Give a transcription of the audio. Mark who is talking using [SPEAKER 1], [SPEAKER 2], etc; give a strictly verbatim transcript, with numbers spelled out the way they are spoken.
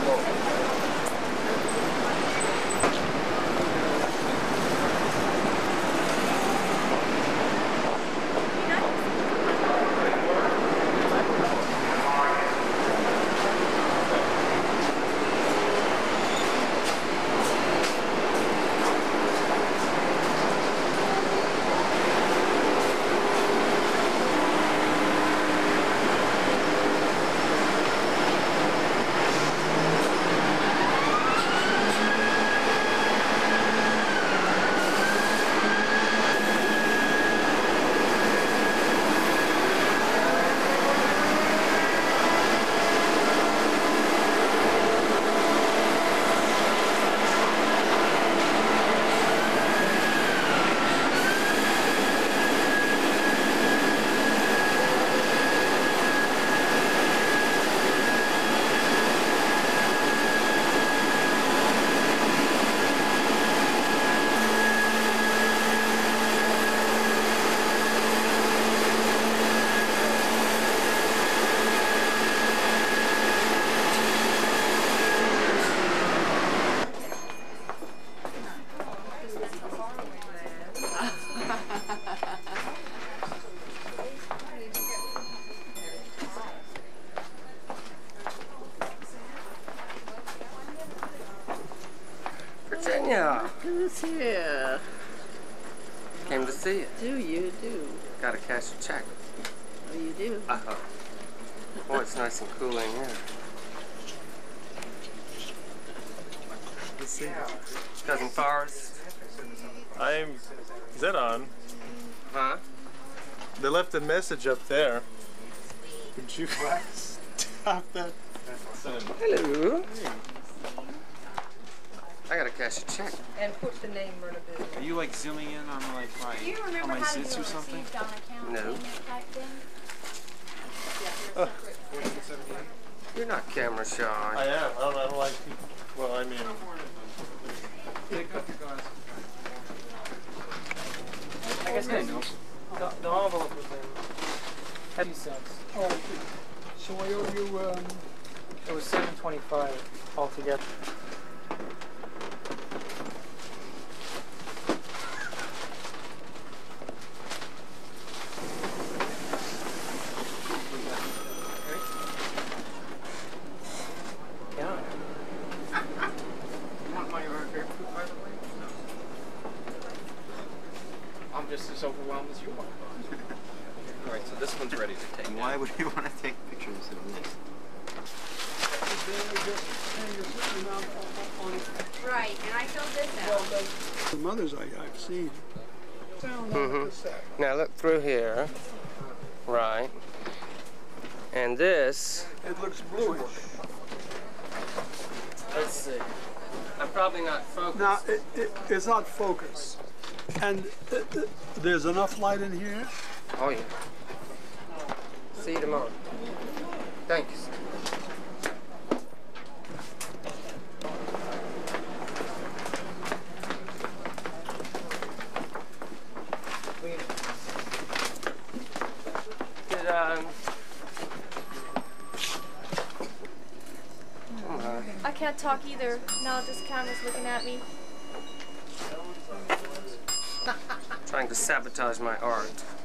[SPEAKER 1] Virginia!
[SPEAKER 2] Who's here?
[SPEAKER 1] Came to see you.
[SPEAKER 2] Do you do?
[SPEAKER 1] Gotta cash a check.
[SPEAKER 2] Oh, you do?
[SPEAKER 1] Uh-huh. Boy, it's nice and cool in here.
[SPEAKER 3] Let's see.
[SPEAKER 1] Cousin Forrest.
[SPEAKER 3] I'm... Is that on?
[SPEAKER 1] Huh?
[SPEAKER 3] They left a message up there. Would you stop that?
[SPEAKER 1] Hello. I gotta cash a check.
[SPEAKER 4] And put the name right above it.
[SPEAKER 5] Are you like zooming in on like my,
[SPEAKER 6] Do you
[SPEAKER 5] on
[SPEAKER 6] remember
[SPEAKER 5] my
[SPEAKER 6] how to do
[SPEAKER 5] sits
[SPEAKER 6] a
[SPEAKER 5] or something?
[SPEAKER 6] received on account
[SPEAKER 1] No.
[SPEAKER 6] payment type thing?
[SPEAKER 1] Oh. You're not camera shy.
[SPEAKER 3] I am. I don't, I don't like people. Well, I mean...
[SPEAKER 7] I guess I know. The, the envelope was in fifty cents.
[SPEAKER 8] Oh, so I owe you, um...
[SPEAKER 7] It was seven twenty-five altogether. Yeah.
[SPEAKER 5] You want my favorite food, by the way? No. I'm just as overwhelmed as you are.
[SPEAKER 9] Alright, so this one's ready to take.
[SPEAKER 5] Why would you want to take pictures of this?
[SPEAKER 6] Right, and I filled this out.
[SPEAKER 8] The mothers I, I've seen.
[SPEAKER 1] Mm-hmm. Now look through here. Right. And this...
[SPEAKER 8] It looks bluish.
[SPEAKER 1] Let's see. I'm probably not focused.
[SPEAKER 8] Now, it, it, it's not focus. And it, it, there's enough light in here.
[SPEAKER 1] Oh, yeah. See you tomorrow. Thanks. Did, um...
[SPEAKER 6] I can't talk either, now that this camera's looking at me.
[SPEAKER 1] trying to sabotage my art.